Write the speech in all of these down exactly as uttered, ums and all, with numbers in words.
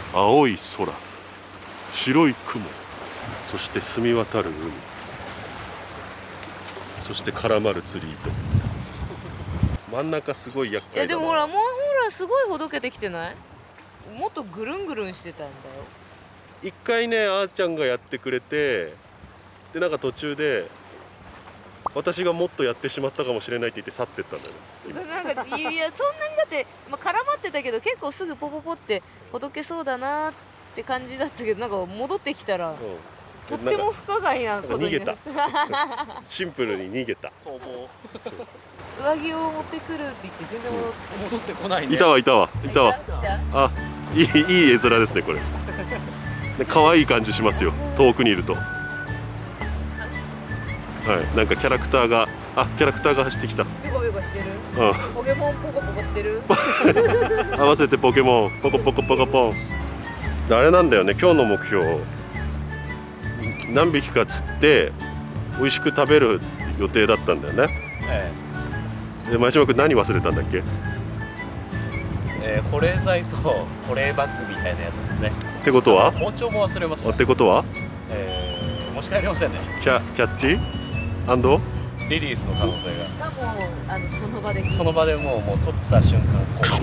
青い空、白い雲、そして澄み渡る海、そして絡まる釣り糸。真ん中すごい厄介だな。いやでもほらもうほらすごいほどけてきてない？もっとぐるんぐるんしてたんだよ。 一回ねあーちゃんがやってくれて、でなんか途中で私がもっとやってしまったかもしれないって言って去ってったんだよね。 なんかいやそんなにだって、まあ、絡まってたけど結構すぐポポポってほどけそうだなって感じだったけど、なんか戻ってきたら、うん、とっても不可解なことになった。 シンプルに逃げた。 逃亡。 上着を持ってくるって言って全然戻って、 戻ってこないね。 いたわいたわいたわ。あ、いいいい絵面ですねこれ。可愛い感じしますよ、遠くにいると。はい、なんかキャラクターが、あ、キャラクターが走ってきた。 ペコペコしてる。 うん。 ポケモンポコポコしてる。 合わせてポケモン、ポコポコポコポン。あれなんだよね、今日の目標。何匹か釣って美味しく食べる予定だったんだよね。ええ。で、前島君何忘れたんだっけ？ えー、保冷剤と保冷バッグみたいなやつですね。 ってことは？ 包丁も忘れました。 ってことは？ えー、持ち帰れませんね。 キャキャッチ？アンド？ リリースの可能性が。 もうあのその場で。 その場でもうもう取った瞬間こう。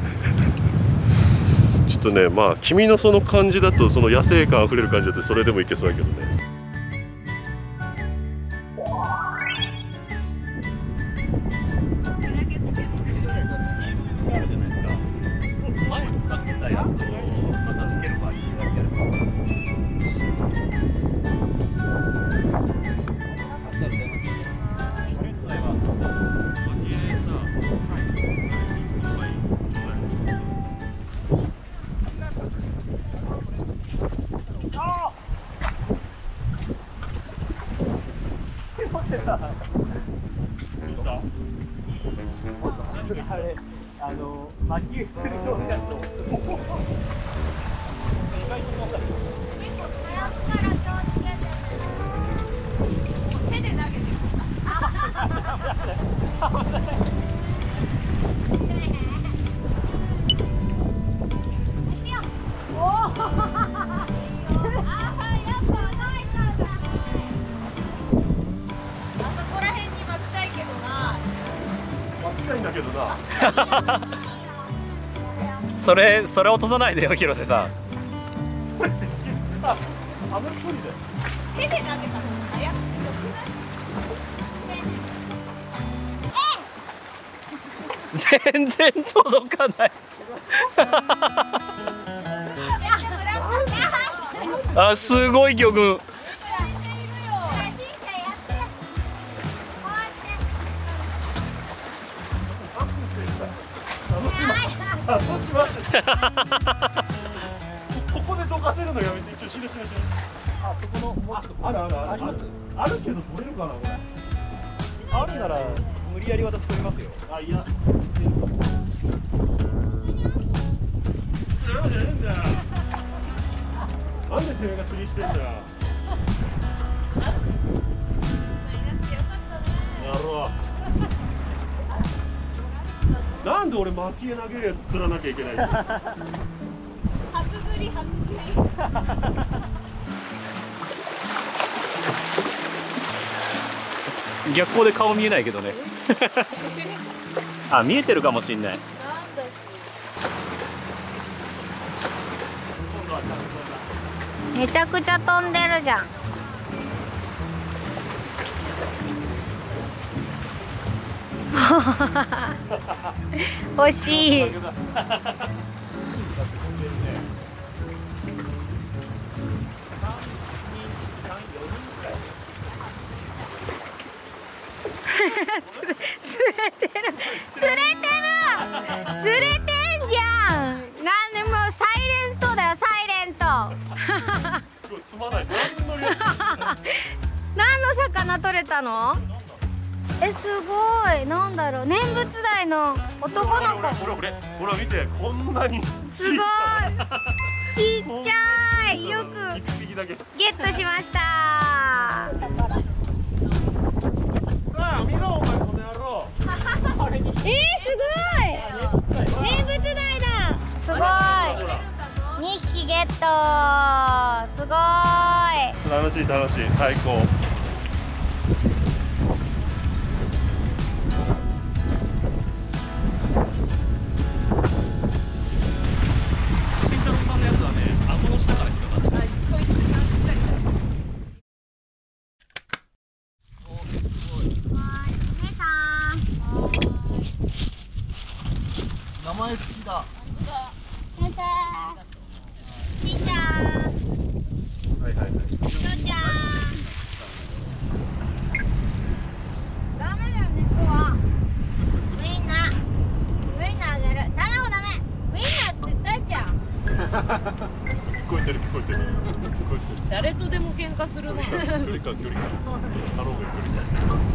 ちょっとね、まあ君のその感じだと、その野生感あふれる感じだとそれでもいけそうだけどね。 あれ、あの、魔球するようになると。手で投げてくそれそれ落とさないでよ広瀬さん。 それってあ、あの距離で手で投げた方が早くてよくない？全然届かない。あ、すごい魚群。 あ、そうします。ここでどかせるのやめて、一応しるしるしる。あ、そこのもうちょっとあるあるあるあるあるけど取れるかなこれ。あるなら無理やり私取りますよ。あ、いや。なんでんだよ。なんでてめえが釣りしてんだよ。やろう。なんで俺巻き絵投げるやつ釣らなきゃいけないんだよ。 初釣り初釣り。 逆光で顔見えないけどね。あ、見えてるかもしんない。 めちゃくちゃ飛んでるじゃん。惜しい。つれ、釣れてる釣れてる釣れてんじゃん。なんでもうサイレントだよ、サイレント。何の魚取れたの？え、すごい。なんだろう、念仏台の男の子。 ほらほらほら見て、こんなにすごいちっちゃい。よくゲットしました。 あ、見ろお前この野郎。 えー、すごい。念仏台だ。すごい。にひき。 トすごーい。 楽しい楽しい最高。 金太郎さんのやつはね、顎の下から引っかかってる。 名前好きだ。 やったー。しんちゃん。 はいはいはい。 しょうちゃん。ダメだよ、猫は。ウインナー。ウインナーあげる。卵ダメ。ウインナーって言ったじゃん。 聞こえてる聞こえてる聞こえてる。 誰とでも喧嘩するな。 距離感距離感。頼むよ距離感。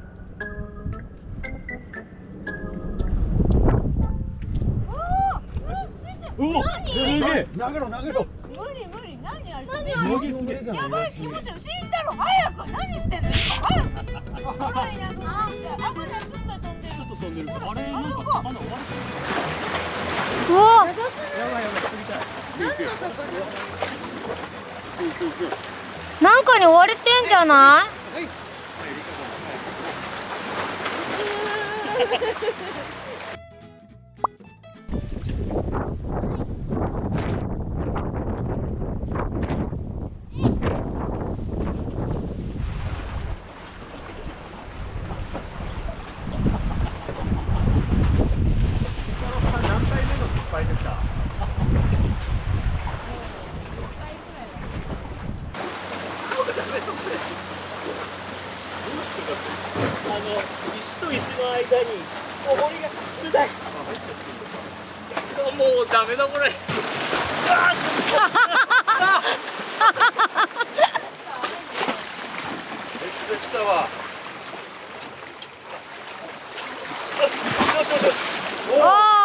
うお、すげえ。 投げろ投げろ。 無理無理、何あれ。 何イワシの群れじゃない。 やばい、気持ち悪い。死んだろ、早く。何してんの今、早く。ほら、いなくなって。危ない、ちょっと飛んでる。 ちょっと飛んでる。あれ、なんか魚追われてる。 うわ。 やばいやばい釣りたい。 なんかに追われてんじゃない？ 何回目の失敗ですか。あの石と石の間に重りが冷たい。もうダメだこれ。 めっちゃ来たわ。 よしよしよしよし。 おー。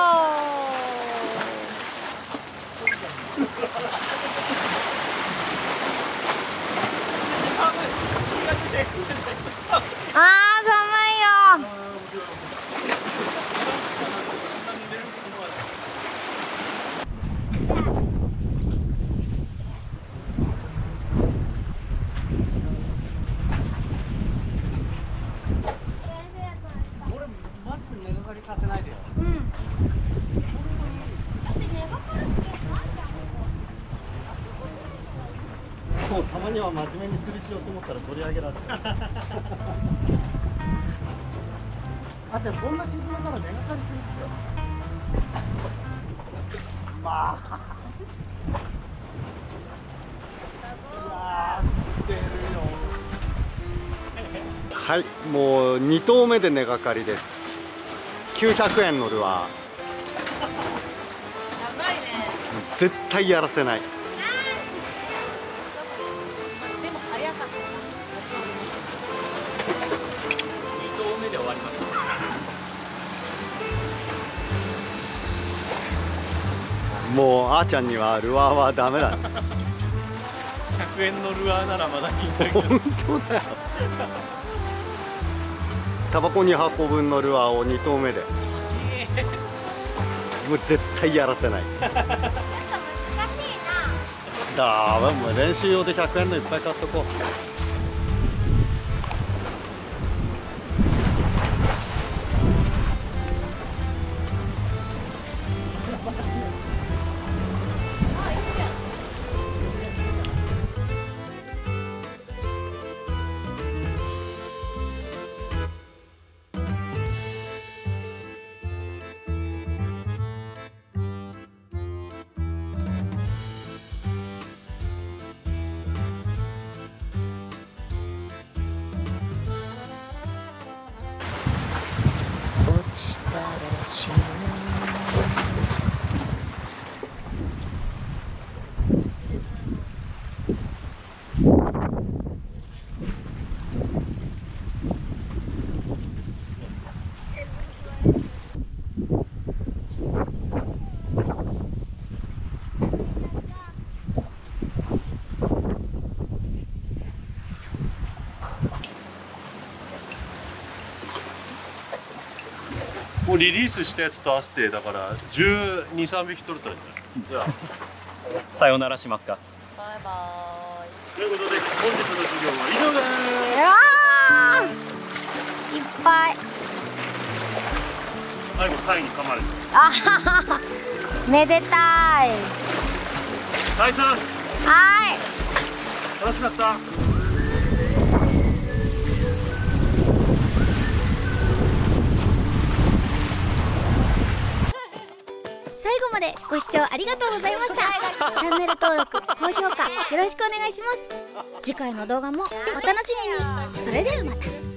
あー、寒いよ。 俺マジで根がかりさせないでよ。 うん。だって根がかりってないじゃん。 そうたまには真面目に釣りしようと思ったら取り上げられる。あじゃあこんな沈めたら根がかりするんですよ。まあ。はい、もうに投目で根がかりです。きゅうひゃくえんのルアー。 高いね。 絶対やらせない。 でも早かった。 に投目で終わりました。 もうあーちゃんにはルアーはダメだ。 ひゃくえんのルアーならまだいいんだけど。 本当だよ。タバコに箱分のルアーをに投目で。もう絶対やらせない。 ちょっと難しいな。 だーもう練習用でひゃくえんのいっぱい買っとこう。 もうリリースしたやつと合わせてだからじゅうに、さんびき取れたんじゃない。じゃあさよならしますか。 バイバということで本日の授業は以上です。 あーいっぱい。 最後タイに噛まれて。 あははめでたい。 タイさんはい楽しかった。 最後までご視聴ありがとうございました。チャンネル登録高評価よろしくお願いします。次回の動画もお楽しみに。それではまた。